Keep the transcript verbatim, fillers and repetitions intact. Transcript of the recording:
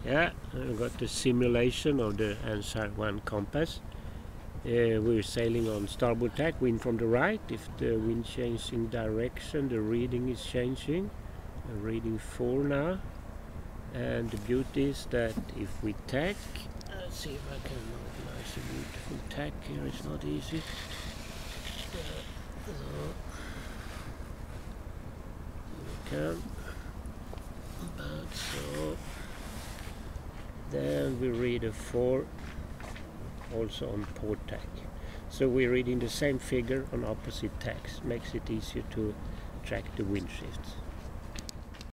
Yeah, I've got the simulation of the Ansar one compass. Uh, we're sailing on starboard tack, wind from the right. If the wind changing direction, the reading is changing. I'm reading four now. And the beauty is that if we tack, let's see if I can organize a beautiful tack here, it's not easy. Uh, so, here we can. But so, then we read a four also on port tack. So we're reading the same figure on opposite tacks, makes it easier to track the wind shifts.